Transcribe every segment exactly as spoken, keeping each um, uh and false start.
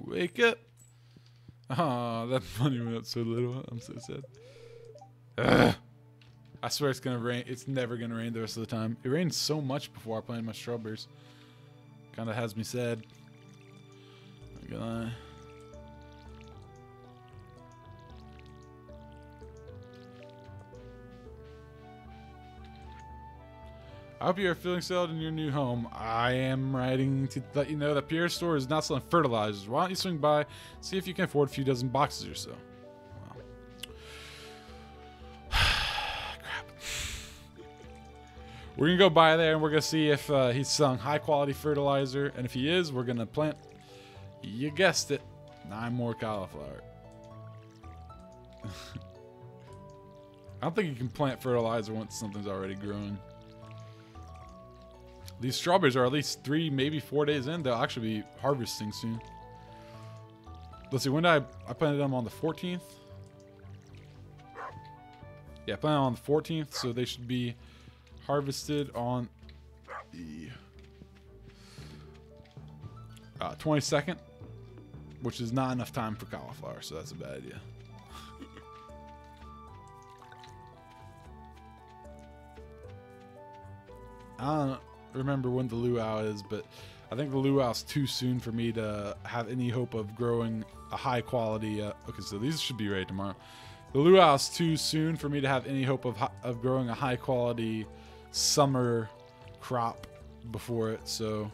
Wake up. Oh, that money went up so little. I'm so sad. Ugh. I swear it's gonna rain. It's never gonna rain the rest of the time. It rained so much before I planted my strawberries. Kinda has me sad. Not gonna lie. I hope you are feeling settled in your new home. I am writing to let you know that Pierre's store is not selling fertilizers. Why don't you swing by, see if you can afford a few dozen boxes or so. Wow. Crap. We're going to go by there and we're going to see if uh, he's selling high quality fertilizer. And if he is, we're going to plant, you guessed it, nine more cauliflower. I don't think you can plant fertilizer once something's already growing. These strawberries are at least three, maybe four days in. They'll actually be harvesting soon. Let's see, when did I, I planted them on the fourteenth? Yeah, I planted on the fourteenth, so they should be harvested on the uh, twenty-second, which is not enough time for cauliflower, so that's a bad idea. I don't know. Remember when the luau is, but I think the luau is too soon for me to have any hope of growing a high quality. Uh, okay, so these should be ready tomorrow. The luau is too soon for me to have any hope of of growing a high quality summer crop before it. So,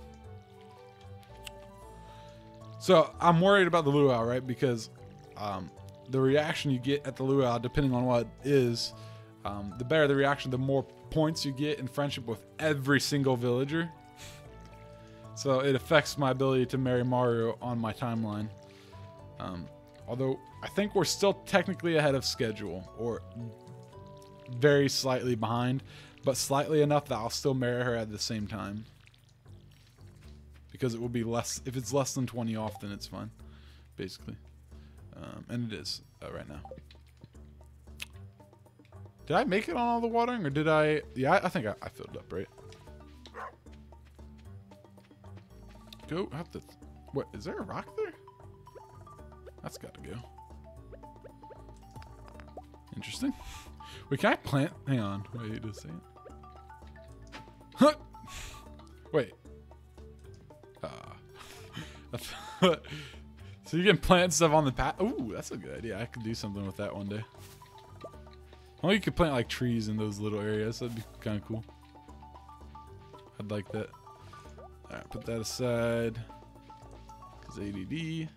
so I'm worried about the luau, right? Because um, the reaction you get at the luau, depending on what it is, um, the better the reaction, the more points you get in friendship with every single villager. So it affects my ability to marry Mario on my timeline. Um, although I think we're still technically ahead of schedule, or very slightly behind, but slightly enough that I'll still marry her at the same time. Because it will be less, if it's less than twenty off, then it's fine, basically. Um, and it is uh, right now. Did I make it on all the watering, or did I? Yeah, I think I, I filled up, right? Go, have to. What, is there a rock there? That's got to go. Interesting. Wait, can I plant? Hang on. Wait a second. Huh! Wait. Uh, so you can plant stuff on the path. Ooh, that's a good idea. I could do something with that one day. Well, you could plant like trees in those little areas. That'd be kind of cool. I'd like that. Alright, put that aside. Because A D D.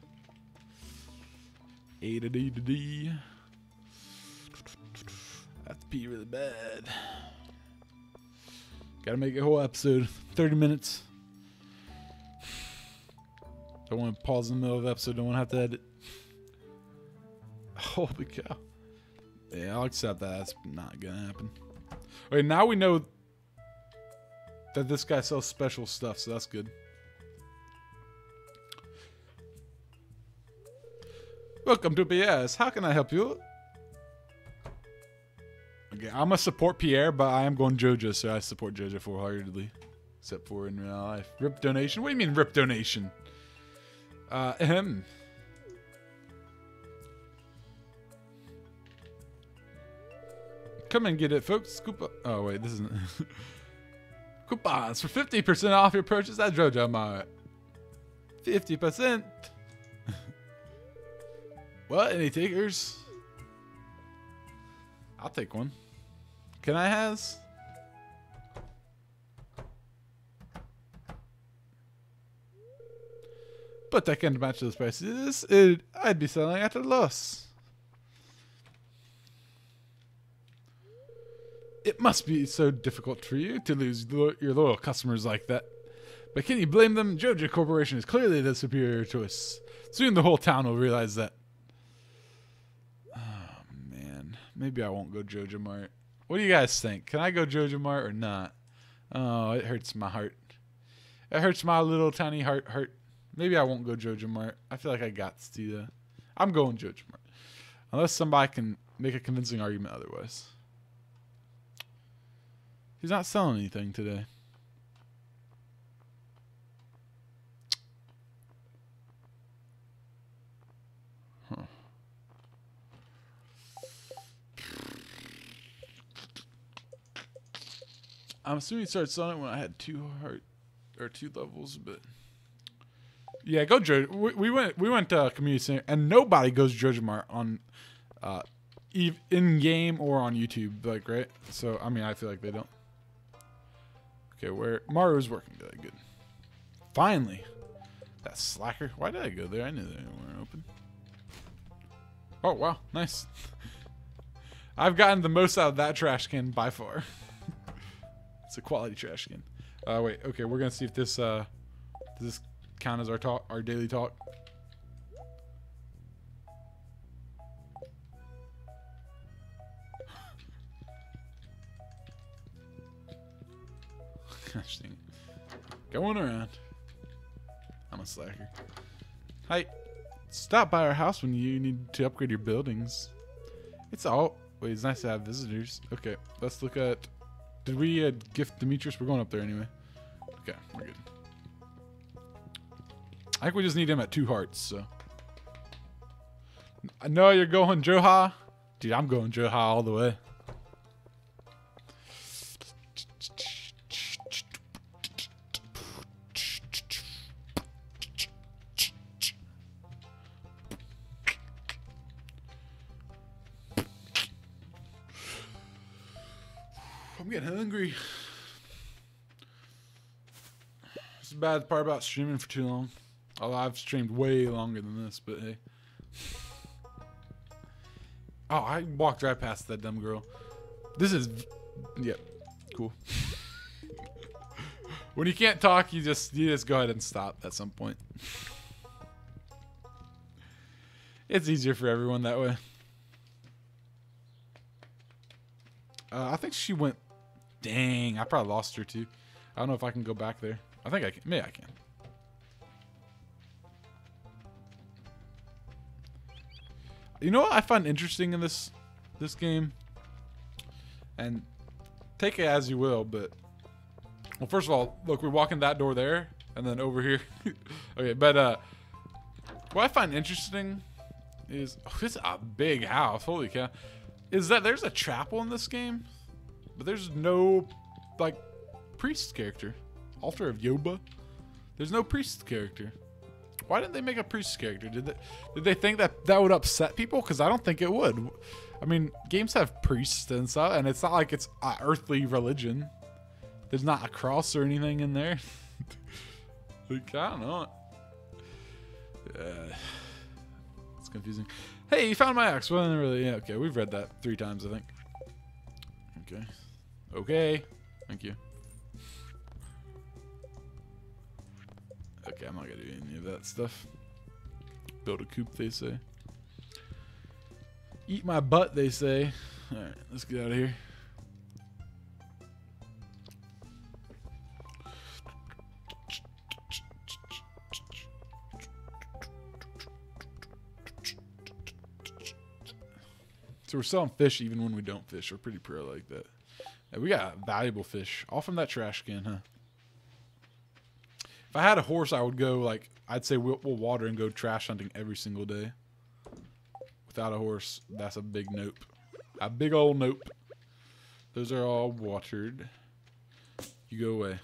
A D D D. I have to pee really bad. Gotta make a whole episode. thirty minutes. Don't want to pause in the middle of the episode. Don't want to have to edit. Holy cow. Yeah, I'll accept that. That's not gonna happen. Okay, now we know that this guy sells special stuff, so that's good. Welcome to P S. How can I help you? Okay, I'm gonna support Pierre, but I am going JoJo, so I support JoJo full-heartedly. Except for in real life. Rip donation? What do you mean rip donation? Uh, ahem. Come and get it, folks. Scoop up. Oh, wait, this isn't. Coupons for fifty percent off your purchase at JoJo Mart. fifty percent. What? Any takers? I'll take one. Can I has? But I can't match those prices. It, I'd be selling at a loss. It must be so difficult for you to lose lo your loyal customers like that. But can you blame them? JoJo Corporation is clearly the superior choice. Soon the whole town will realize that. Oh, man. Maybe I won't go JoJo Mart. What do you guys think? Can I go JoJo Mart or not? Oh, it hurts my heart. It hurts my little tiny heart hurt. Maybe I won't go JoJo Mart. I feel like I got to do that. I'm going JoJo Mart. Unless somebody can make a convincing argument otherwise. He's not selling anything today. I'm assuming he started selling it when I had two heart or two levels, but yeah, go Joe. We, we went we went to community center, and nobody goes Jojo Mart on uh, in game or on YouTube, like right. So I mean, I feel like they don't. Okay, where Mario's working good. Good. Finally, that slacker. Why did I go there? I knew they weren't open. Oh wow, nice. I've gotten the most out of that trash can by far. It's a quality trash can. Uh, wait, okay, we're gonna see if this uh, does this count as our talk, our daily talk. Gosh dang it. Going around. I'm a slacker. Hi. Stop by our house when you need to upgrade your buildings. It's all. Wait, it's nice to have visitors. Okay, let's look at. Did we uh, gift Demetrius? We're going up there anyway. Okay, we're good. I think we just need him at two hearts. So. I know you're going Joha. Dude, I'm going Joha all the way. I'm getting hungry. This is the bad part about streaming for too long. Although I've streamed way longer than this, but hey. Oh, I walked right past that dumb girl. This is, yeah, cool. When you can't talk, you just you just go ahead and stop at some point. It's easier for everyone that way. Uh, I think she went. Dang, I probably lost her too. I don't know if I can go back there. I think I can. Maybe I can. You know what I find interesting in this this game? And take it as you will, but well, first of all, look, we're walking that door there, and then over here. Okay, but uh, what I find interesting is oh, this is a big house. Holy cow! Is that there's a chapel in this game? But there's no, like, priest character. Altar of Yoba. There's no priest character. Why didn't they make a priest character? Did they, did they think that that would upset people? Because I don't think it would. I mean, games have priests and stuff, and it's not like it's an earthly religion. There's not a cross or anything in there. Like, I don't know. Uh, it's confusing. Hey, you found my axe. Well, really, yeah, okay, we've read that three times, I think. Okay. Okay. Thank you. Okay, I'm not gonna do any of that stuff. Build a coop, they say. Eat my butt, they say. Alright, let's get out of here. So we're selling fish even when we don't fish. We're pretty pro like that. Yeah, we got valuable fish. All from that trash can, huh? If I had a horse, I would go, like, I'd say we'll, we'll water and go trash hunting every single day. Without a horse, that's a big nope. A big old nope. Those are all watered. You go away.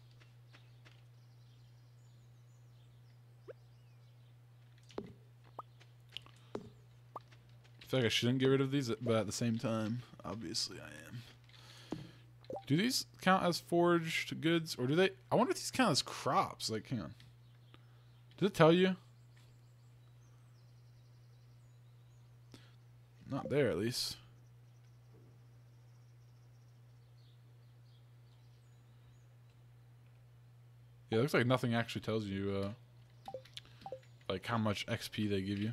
I feel like I shouldn't get rid of these, but at the same time, obviously I am. Do these count as foraged goods, or do they? I wonder if these count as crops. Like, hang on. Does it tell you? Not there, at least. Yeah, it looks like nothing actually tells you, uh, like how much X P they give you.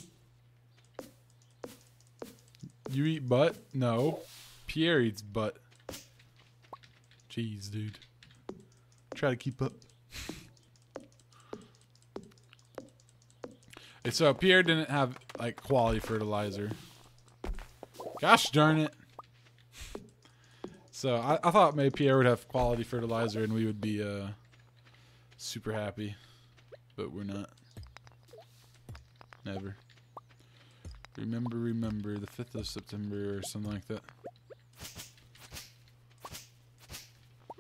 You eat butt? No. Pierre eats butt. Jeez, dude. Try to keep up. And so Pierre didn't have like quality fertilizer. Gosh darn it. So I, I thought maybe Pierre would have quality fertilizer and we would be uh, super happy. But we're not. Never. Remember, remember, the fifth of September or something like that.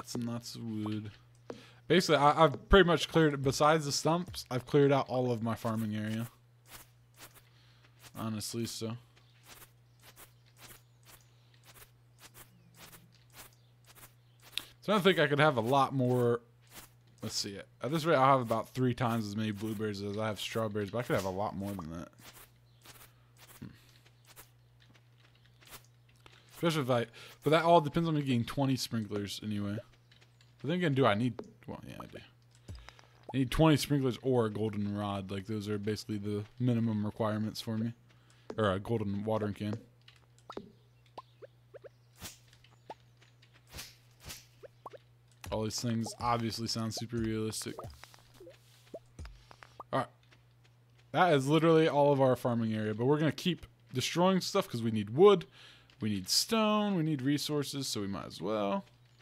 lots and lots of wood. Basically, I, I've pretty much cleared, besides the stumps, I've cleared out all of my farming area. Honestly, so. So I think I could have a lot more. Let's see it. At this rate, I'll have about three times as many blueberries as I have strawberries, but I could have a lot more than that. Hmm. Especially if I, but that all depends on me getting twenty sprinklers anyway. But then again, do I need, well, yeah, I do. I need twenty sprinklers or a golden rod. Like, those are basically the minimum requirements for me. Or a golden watering can. All these things obviously sound super realistic. Alright. That is literally all of our farming area. But we're going to keep destroying stuff because we need wood. We need stone. We need resources. So we might as well.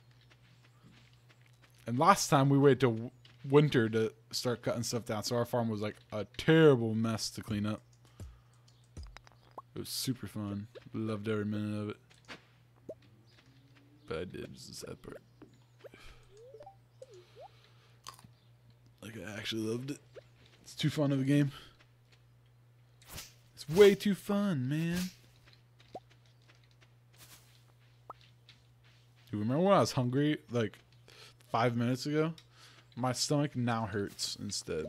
And last time we waited till winter to start cutting stuff down. So our farm was like a terrible mess to clean up. It was super fun. Loved every minute of it. But I did. Just the sad part. Like, I actually loved it. It's too fun of a game. It's way too fun, man. Do you remember when I was hungry, like, five minutes ago? My stomach now hurts instead.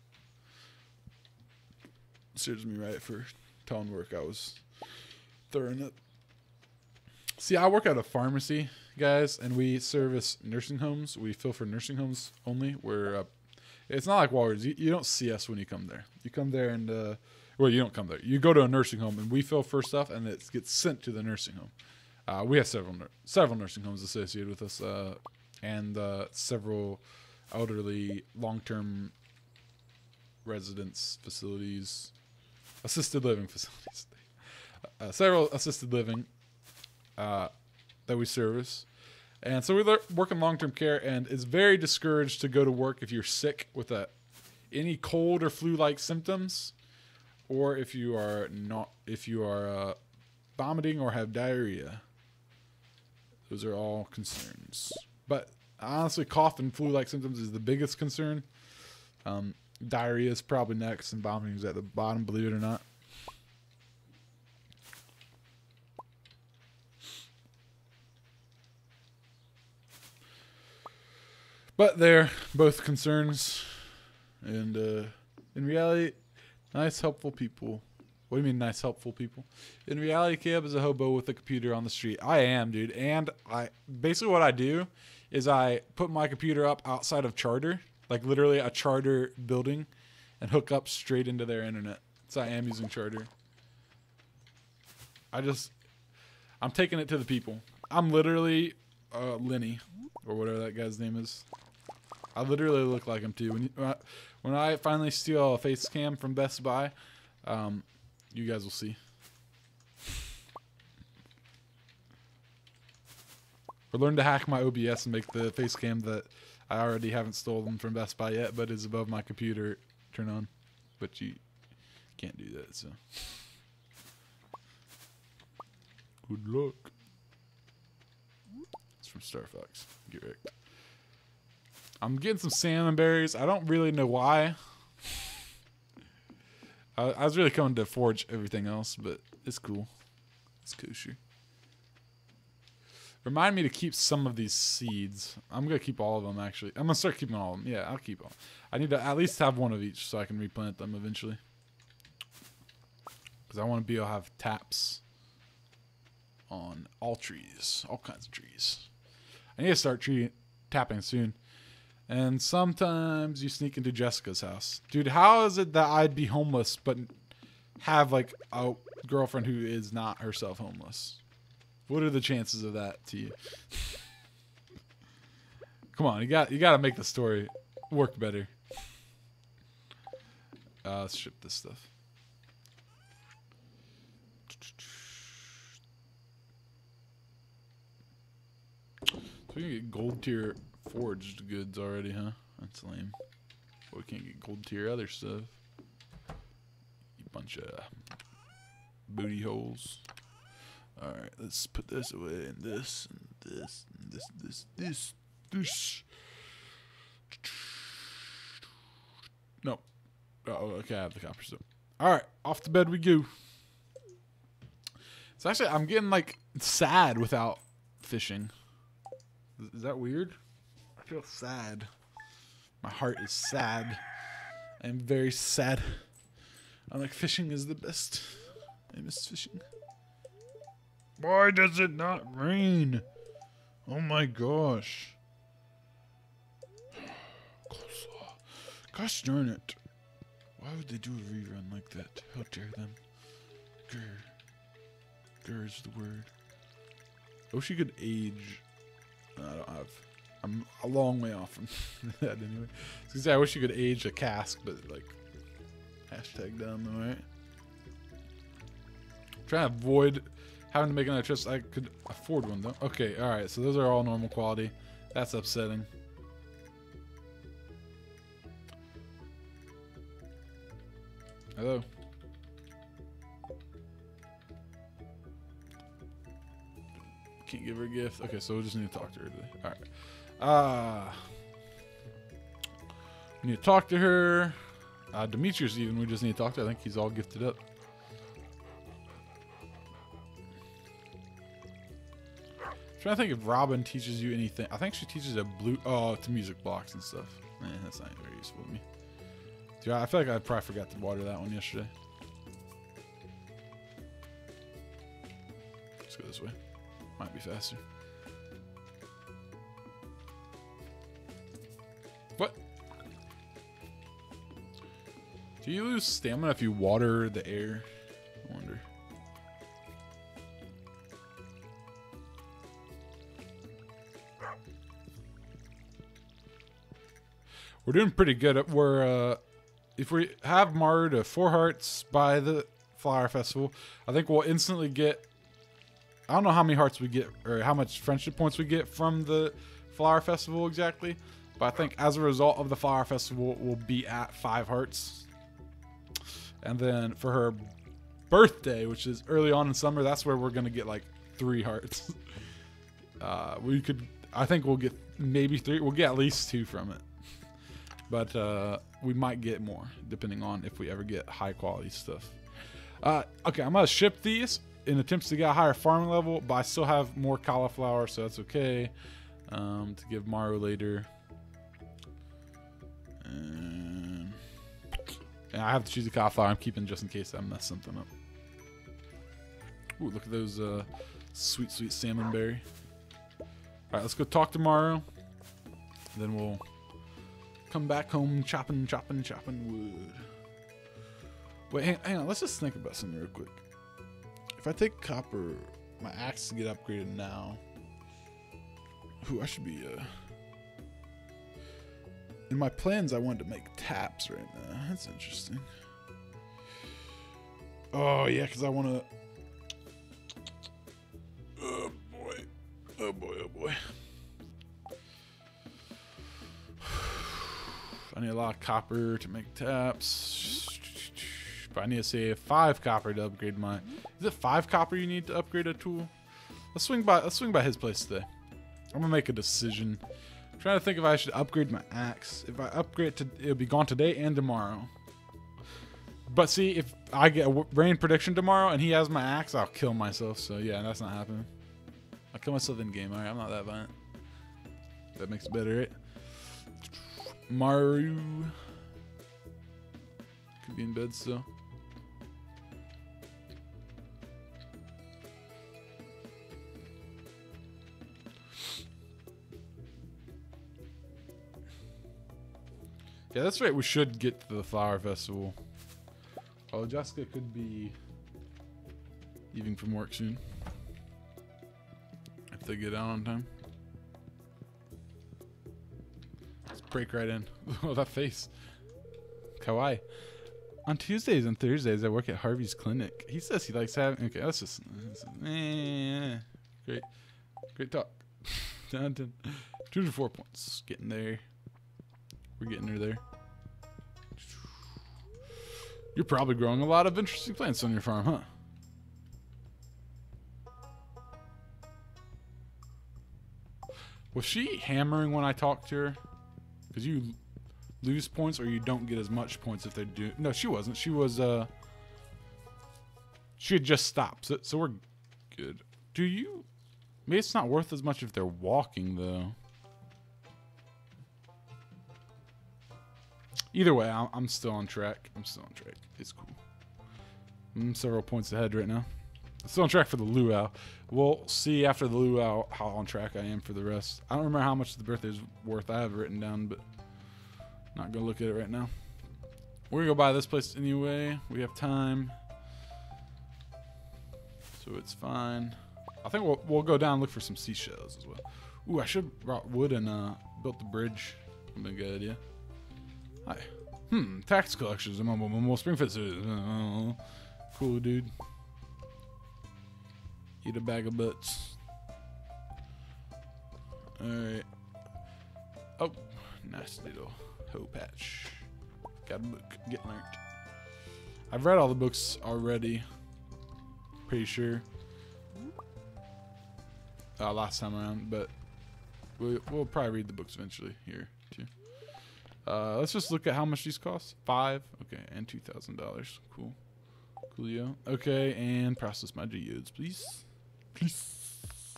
Serves me right for telling work I was throwing up. See, I work at a pharmacy, guys, and we service nursing homes. We fill for nursing homes only. We're uh, it's not like Walgreens. You, you don't see us when you come there. You come there and uh, well, you don't come there. You go to a nursing home and we fill for stuff, and it gets sent to the nursing home. Uh, we have several several nursing homes associated with us, uh, and uh, several elderly long-term residence facilities, assisted living facilities. Uh, several assisted living uh, that we service. And so we work in long-term care, and it's very discouraged to go to work if you're sick with a, any cold or flu-like symptoms, or if you are not, if you are uh, vomiting or have diarrhea. Those are all concerns. But honestly, cough and flu-like symptoms is the biggest concern. Um, diarrhea is probably next, and vomiting is at the bottom, believe it or not. But they're both concerns, and uh, in reality, nice, helpful people. What do you mean, nice, helpful people? In reality, Caleb is a hobo with a computer on the street. I am, dude, and I basically what I do is I put my computer up outside of Charter, like literally a Charter building, and hook up straight into their internet. So I am using Charter. I just, I'm taking it to the people. I'm literally uh, Lenny, or whatever that guy's name is. I literally look like him too. When, you, when I finally steal a face cam from Best Buy, um, you guys will see. Or learn to hack my O B S and make the face cam that I already haven't stolen from Best Buy yet, but is above my computer turn on. But you can't do that, so. Good luck. It's from Star Fox. Get wrecked. I'm getting some salmon berries. I don't really know why. I, I was really coming to forage everything else, but it's cool. It's kosher. Remind me to keep some of these seeds. I'm going to keep all of them, actually. I'm going to start keeping all of them. Yeah, I'll keep them. I need to at least have one of each so I can replant them eventually. Because I want to be able to have taps on all trees. All kinds of trees. I need to start tree tapping soon. And sometimes you sneak into Jessica's house. Dude, how is it that I'd be homeless but have like a girlfriend who is not herself homeless? What are the chances of that to you? Come on, you got you got to make the story work better. Uh, let's ship this stuff. So we can get gold tier forged goods already, huh? That's lame. But we can't get gold tier other stuff. You bunch of booty holes. Alright, let's put this away, and this, and this, and this, this, this. this. No. Oh, okay, I have the copper still. Alright, off to bed we go. So actually, I'm getting, like, sad without fishing. Is, is that weird? I feel sad. My heart is sad. I am very sad. I'm like, fishing is the best. I miss fishing. Why does it not rain? Oh my gosh. Gosh darn it. Why would they do a rerun like that? How dare them? Grr. Grr is the word. I wish you could age. No, I don't have. I'm a long way off from that anyway. I was gonna say, I wish you could age a cask, but like, hashtag down though, right? I'm trying to avoid having to make another trip. So I could afford one though. Okay, alright, so those are all normal quality. That's upsetting. Hello. Can't give her a gift. Okay, so we just need to talk to her today. Alright. Uh, we need to talk to her. Uh, Demetrius even, we just need to talk to. I think he's all gifted up. I'm trying to think if Robin teaches you anything. I think she teaches a blue. Oh, to music blocks and stuff. Eh, that's not very useful to me. Dude, I feel like I probably forgot to water that one yesterday. Let's go this way. Might be faster. What? Do you lose stamina if you water the air? I wonder. We're doing pretty good. We're, uh, if we have Maru to four hearts by the Flower Festival, I think we'll instantly get, I don't know how many hearts we get, or how much friendship points we get from the Flower Festival exactly, but I think as a result of the Flower Festival, we'll be at five hearts. And then for her birthday, which is early on in summer, that's where we're going to get like three hearts. uh, we could, I think we'll get maybe three. We'll get at least two from it. But uh, we might get more, depending on if we ever get high quality stuff. Uh, okay, I'm going to ship these in attempts to get a higher farming level, but I still have more cauliflower, so that's okay. Um, to give Maru later. And, and I have to choose a cauliflower I'm keeping just in case I mess something up. Ooh, look at those uh, sweet, sweet salmon berry. All right, let's go talk to Maru. Then we'll come back home chopping, chopping, chopping wood. Wait, hang, hang on. Let's just think about something real quick. If I take copper, my axe to get upgraded now. Ooh, I should be, uh... in my plans, I wanted to make taps right now. That's interesting. Oh, yeah, because I want to... Oh, boy. Oh, boy, oh, boy. I need a lot of copper to make taps. But I need to save five copper to upgrade my... Is it five copper you need to upgrade a tool? Let's swing by, let's swing by his place today. I'm going to make a decision. I'm trying to think if I should upgrade my axe. If I upgrade to, it'll be gone today and tomorrow. But see, if I get a rain prediction tomorrow and he has my axe, I'll kill myself. So yeah, that's not happening. I'll kill myself in game. Alright, I'm not that violent. That makes it better, right? Maru. Could be in bed still. Yeah, that's right. We should get to the Flower Festival. Oh, Jessica could be leaving from work soon. If they get out on time. Let's break right in. Oh, that face. Kawaii. On Tuesdays and Thursdays, I work at Harvey's clinic. He says he likes having... Okay, that's just... That's, eh, great. Great talk. Down to two hundred four points. Getting there. We're getting her there. You're probably growing a lot of interesting plants on your farm, huh? Was she hammering when I talked to her? Because you lose points or you don't get as much points if they do. No, she wasn't. She was, uh... She had just stopped. So, so we're good. Do you... Maybe it's not worth as much if they're walking, though. Either way, I'm still on track. I'm still on track. It's cool. I'm several points ahead right now. I'm still on track for the luau. We'll see after the luau how on track I am for the rest. I don't remember how much the birthday's worth. I have it written down, but not gonna look at it right now. We're gonna go by this place anyway. We have time, so it's fine. I think we'll we'll go down and look for some seashells as well. Ooh, I should have brought wood and uh, built the bridge. Would have been a good idea. Hi. Hmm. Tax collections. More Springfield. Uh, cool, dude. Eat a bag of butts. Alright. Oh. Nice little hoe patch. Got a book. Get learned. I've read all the books already. Pretty sure. Uh, last time around, but we, we'll probably read the books eventually here, too. Uh, let's just look at how much these cost. Five. Okay, and two thousand dollars. Cool. Coolio. Okay, and process my geodes, please. Please.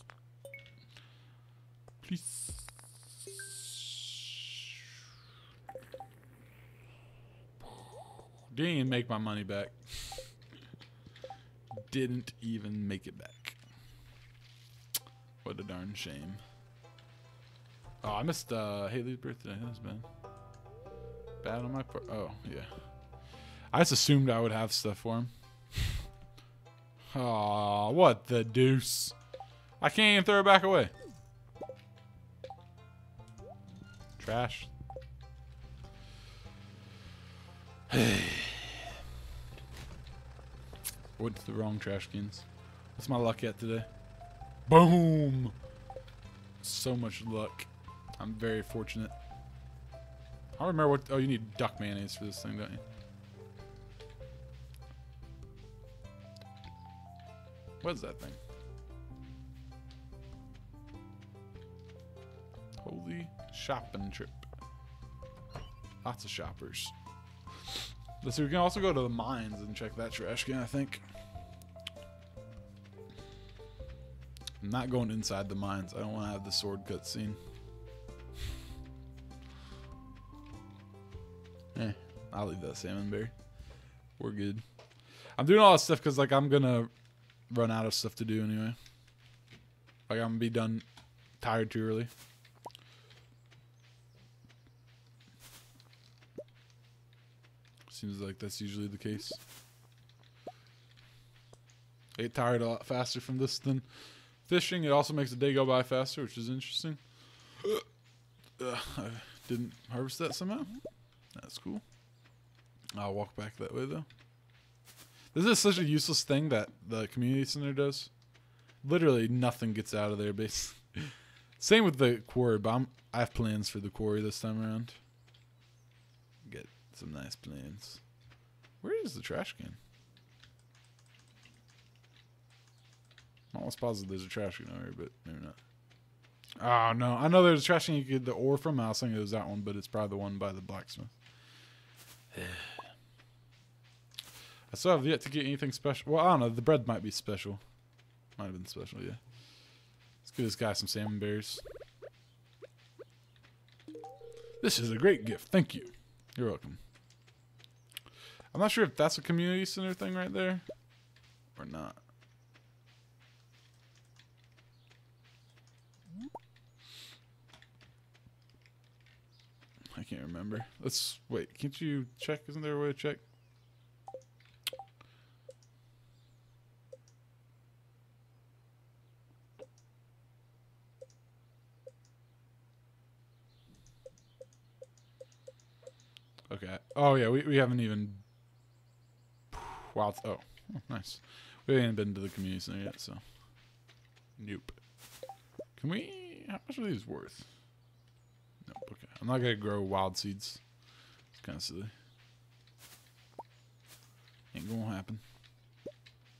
Please. Didn't even make my money back. Didn't even make it back. What a darn shame. Oh, I missed uh, Haley's birthday. That's bad. Bad on my part. Oh, yeah. I just assumed I would have stuff for him. Aw, what the deuce. I can't even throw it back away. Trash. Went to the wrong trash cans. What's my luck at today? Boom! So much luck. I'm very fortunate. I don't remember what... Oh, you need duck mayonnaise for this thing, don't you? What is that thing? Holy shopping trip. Lots of shoppers. Let's see, we can also go to the mines and check that trash can, I think. I'm not going inside the mines. I don't want to have the sword cutscene. Eh, I'll leave that salmon berry. We're good. I'm doing all this stuff because, like, I'm going to run out of stuff to do anyway. Like, I'm going to be done tired too early. Seems like that's usually the case. I get tired a lot faster from this than fishing. It also makes the day go by faster, which is interesting. Uh, I didn't harvest that somehow. That's cool. I'll walk back that way, though. This is such a useless thing that the community center does. Literally nothing gets out of there, basically. Same with the quarry, but I'm, I have plans for the quarry this time around. Get some nice plans. Where is the trash can? I'm almost positive there's a trash can over here, but maybe not. Oh, no. I know there's a trash can you could get the ore from. I was thinking it was that one, but it's probably the one by the blacksmith. I still have yet to get anything special. Well, I don't know. The bread might be special. Might have been special, yeah. Let's give this guy some salmon berries. This is a great gift. Thank you. You're welcome. I'm not sure if that's a community center thing right there or not. I can't remember. Let's wait. Can't you check? Isn't there a way to check? Okay. Oh yeah, we we haven't even. Wow. It's, oh, oh, nice. We haven't been to the community center yet, so. Nope. Can we? How much are these worth? Nope. Okay. I'm not gonna grow wild seeds. It's kind of silly. Ain't gonna happen.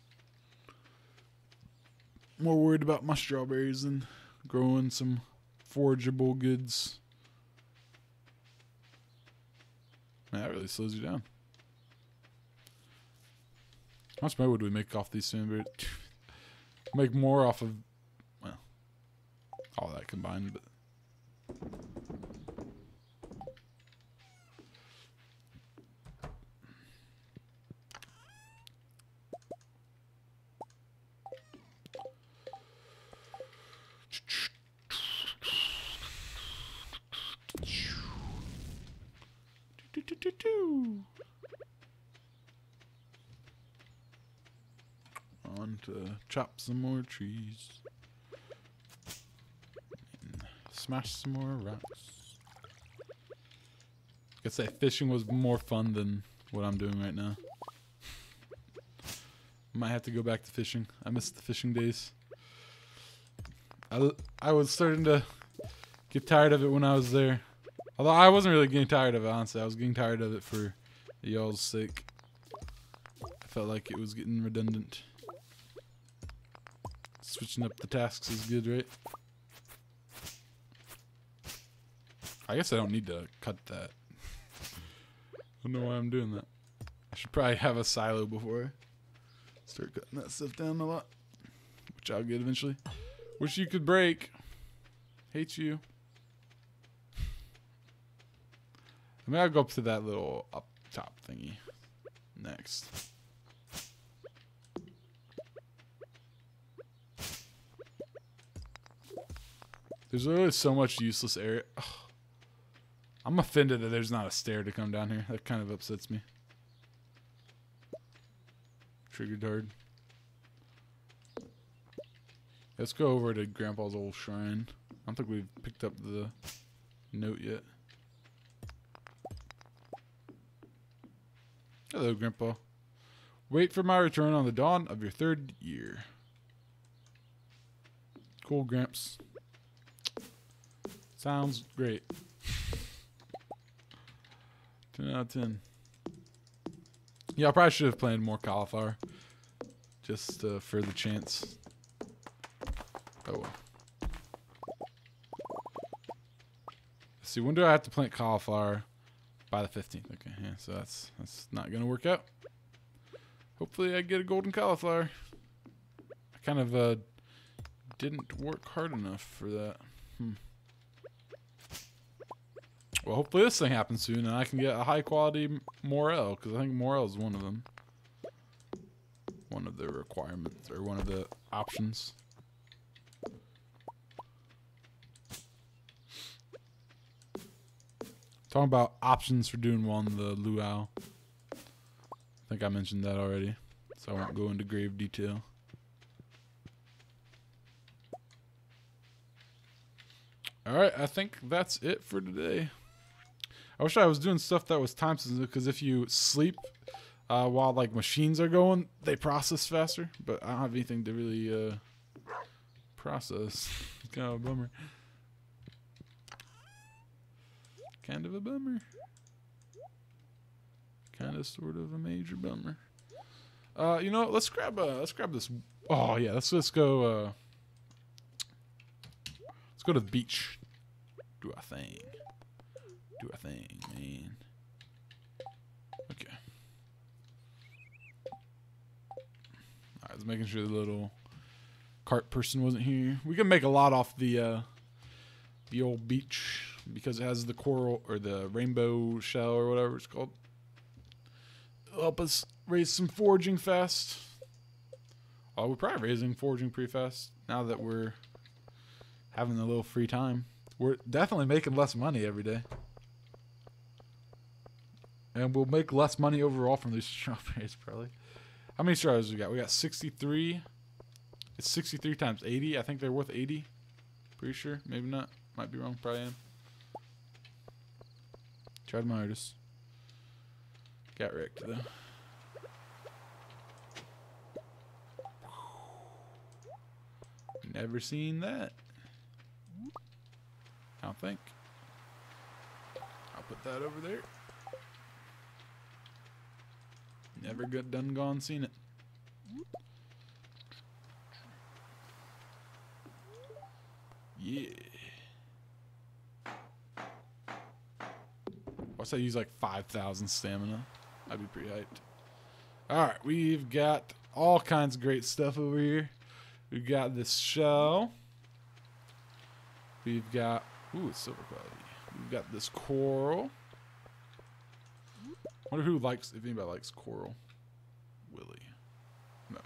More worried about my strawberries than growing some forgeable goods. Man, that really slows you down. How much money would we make off these soon? Make more off of, well, all that combined, but. On to chop some more trees and smash some more rocks. I could say fishing was more fun than what I'm doing right now. Might have to go back to fishing. I miss the fishing days. I, I was starting to get tired of it when I was there. Although I wasn't really getting tired of it, honestly. I was getting tired of it for y'all's sake. I felt like it was getting redundant. Switching up the tasks is good, right? I guess I don't need to cut that. I don't know why I'm doing that. I should probably have a silo before I start cutting that stuff down a lot. Which I'll get eventually. Wish you could break. Hate you. I mean, I'll go up to that little up top thingy next. There's literally so much useless area. Ugh. I'm offended that there's not a stair to come down here. That kind of upsets me. Triggered hard. Let's go over to Grandpa's old shrine. I don't think we've picked up the note yet. Hello, Grandpa. Wait for my return on the dawn of your third year. Cool, Gramps. Sounds great. ten out of ten. Yeah, I probably should have planted more cauliflower. Just uh, for the chance. Oh well. Let's see, when do I have to plant cauliflower? By the fifteenth. Okay, yeah, so that's that's not gonna work out. Hopefully I get a golden cauliflower. I kind of uh didn't work hard enough for that. Hmm. Well, hopefully this thing happens soon and I can get a high quality morel, because I think morel is one of them. One of the requirements, or one of the options. Talking about options for doing well in the luau. I think I mentioned that already, so I won't go into grave detail. Alright, I think that's it for today. I wish I was doing stuff that was time sensitive, because if you sleep uh, while like machines are going, they process faster, but I don't have anything to really uh, process. It's kind of a bummer. Kind of a bummer. Kind of, sort of a major bummer. Uh, you know what? Let's grab uh, let's grab this. Oh yeah, let's let's go. Uh, let's go to the beach. Do our thing. Do our thing, man. Okay. Alright, I was making sure the little cart person wasn't here. We can make a lot off the uh, the old beach, because it has the coral, or the rainbow shell, or whatever it's called. It'll help us raise some foraging fast. Oh, we're probably raising foraging pretty fast now that we're having a little free time. We're definitely making less money every day. And we'll make less money overall from these strawberries, probably. How many strawberries we got? We got sixty-three. It's sixty-three times eighty. I think they're worth eighty. Pretty sure. Maybe not. Might be wrong. Probably am. Tried my hardest. Got wrecked though. Never seen that. I don't think. I'll put that over there. Never good done gone seen it. Yeah. What's that? Use like five thousand stamina. That'd be pretty hyped. All right, we've got all kinds of great stuff over here. We've got this shell. We've got, ooh, it's silver quality. We've got this coral. I wonder who likes, if anybody likes coral. Willie. No.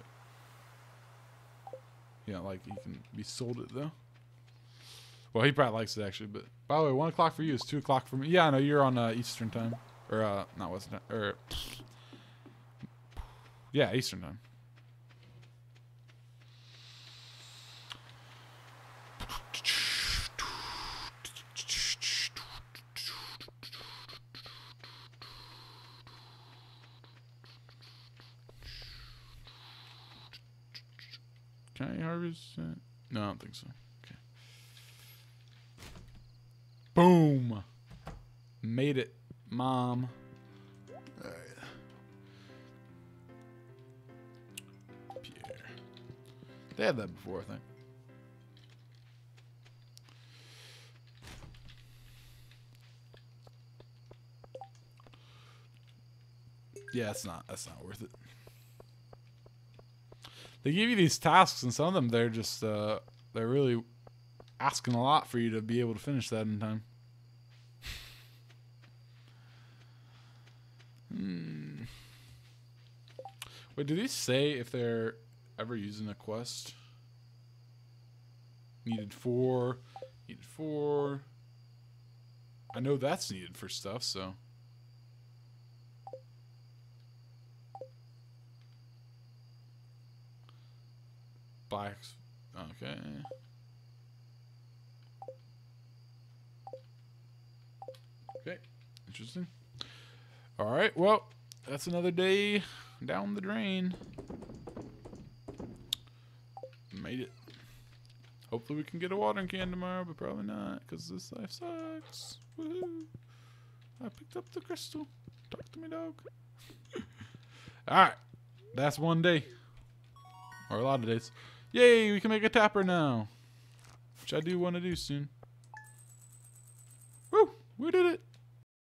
Yeah, like he can be sold it though. Well, he probably likes it actually, but by the way, one o'clock for you is two o'clock for me. Yeah, I know you're on uh, Eastern time, or uh, not Western time, or yeah, Eastern time. Can I harvest it? No, I don't think so. Okay. Boom. Made it, Mom. All right. Pierre. They had that before, I think. Yeah, it's not. That's not worth it. They give you these tasks, and some of them they're just uh, they're really asking a lot for you to be able to finish that in time. hmm. Wait, do these say if they're ever using a quest? Needed four, needed four. I know that's needed for stuff, so. Bikes. Okay. Okay. Interesting. All right. Well, that's another day down the drain. Made it. Hopefully we can get a watering can tomorrow, but probably not because this life sucks. Woohoo. I picked up the crystal. Talk to me, dog. All right. That's one day. Or a lot of days. Yay, we can make a tapper now. Which I do want to do soon. Woo, we did it.